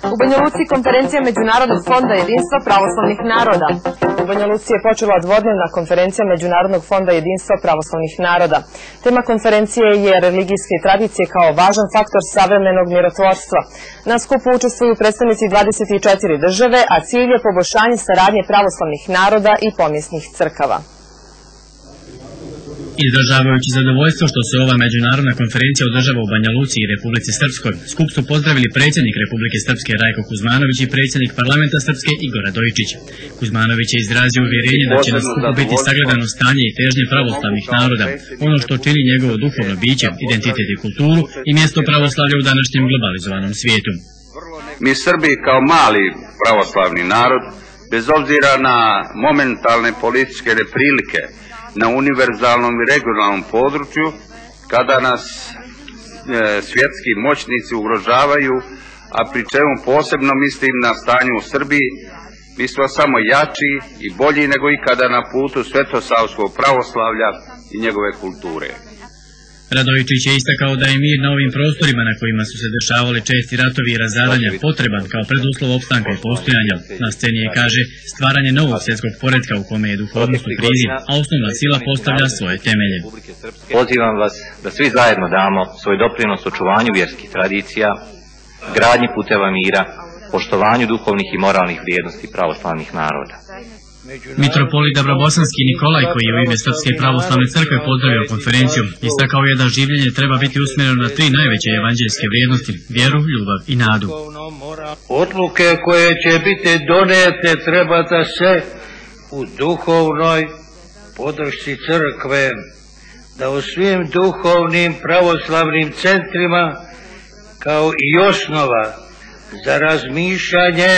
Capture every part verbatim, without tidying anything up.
U Banja Luci konferencija Međunarodnog fonda jedinstva pravoslavnih naroda. U Banja Luci je počela dvodnevna konferencija Međunarodnog fonda jedinstva pravoslavnih naroda. Tema konferencije je religijske tradicije kao važan faktor savremenog mirotvorstva. Na skupu učestvuju predstavnici dvadeset četiri države, a cilj je poboljšanje saradnje pravoslavnih naroda i pomjesnih crkava. Izražavajući zadovoljstvo što se ova međunarodna konferencija održava u Banja Luci i Republici Srpskoj, skup su pozdravili predsjednik Republike Srpske Rajko Kuzmanović i predsjednik parlamenta Srpske Igor Radojičić. Kuzmanović je izrazio uvjerenje da će na skupu biti sagledano stanje i težnje pravoslavnih naroda, ono što čini njegovo duhovno biće, identitet i kulturu i mjesto pravoslavlja u današnjem globalizovanom svijetu. Mi Srbi kao mali pravoslavni narod, bez obzira na momentalne političke neprilike, na univerzalnom i regionalnom području, kada nas e, svjetski moćnici ugrožavaju, a pri čemu posebno mislim na stanje u Srbiji, mi smo samo jači i bolji nego ikada na putu svetosavskog pravoslavlja i njegove kulture. Radojičić je istakao da je mir na ovim prostorima na kojima su se dešavali česti ratovi i razaranja potreban kao preduslov opstanka i postojanja. Na sceni je, kaže, stvaranje novog svjetskog poretka u kome je duhovnost u krizi, a osnovna sila postavlja svoje temelje. Pozivam vas da svi zajedno damo svoj doprinos očuvanju vjerskih tradicija, gradnji puteva mira, poštovanju duhovnih i moralnih vrijednosti pravoslavnih naroda. Mitropolit Dabrobosanski Nikolaj, koji je u ime Srpske pravoslavne crkve pozdravio konferenciju, istakao je da življenje treba biti usmjereno na tri najveće evanđeljske vrijednosti: vjeru, ljubav i nadu. Odluke koje će biti donijete treba da se u duhovnoj podršci crkve, da u svim duhovnim pravoslavnim centrima kao i osnova za razmišljanje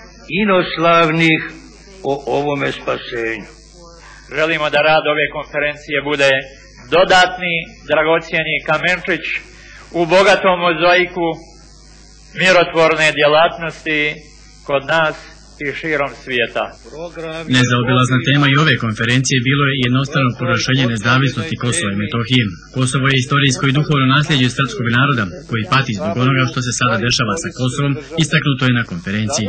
inoslavnih o ovome spasenju. Želimo da rad ove konferencije bude dodatni, dragocjeni kamenčić u bogatom mozaiku mirotvorne djelatnosti kod nas i širom svijeta. Nezaobilazna tema i ove konferencije bilo je jednostavno proglašenje nezavisnosti Kosova i Metohije. Kosovo je istorijsko i duhovno nasljeđe srpskog naroda, koji pati zbog onoga što se sada dešava sa Kosovom, istaknuto je na konferenciji.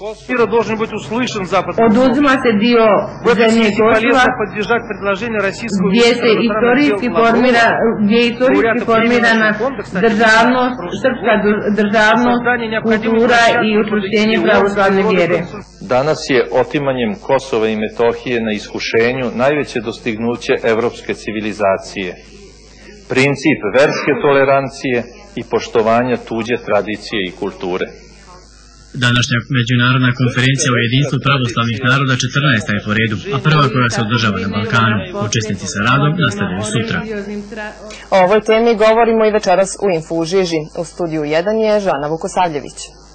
Oduzima se dio zemlje Kosova, gdje se istorijski formira, gdje je istorijski formirana državnost, srpska državnost, kultura i učvršćenje pravoslavne vjere. Danas je otimanjem Kosova i Metohije na iskušenju najveće dostignuće evropske civilizacije. Princip verske tolerancije i poštovanja tuđe tradicije i kulture. Današnja međunarodna konferencija o jedinstvu pravoslavnih naroda četrnaesta je po redu, a prva koja se održava na Balkanu. Učesnici sa radom nastavljaju sutra. O ovoj temi govorimo i večeras u Info u Žiži. U studiju jedan je Žana Vukosavljević.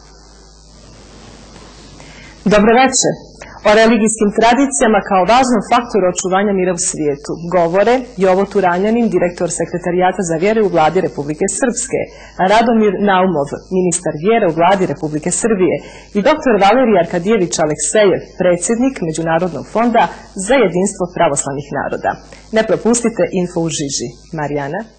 Dobro večer. O religijskim tradicijama kao važnom faktoru očuvanja mira u svijetu govore Jovo Turanjanin, direktor sekretarijata za vjere u vladi Republike Srpske, Radomir Naumov, ministar vjere u vladi Republike Srbije i doktor Valerij Arkadijević Aleksejev, predsjednik Međunarodnog fonda za jedinstvo pravoslavnih naroda. Ne propustite Info u Žiži. Marijana.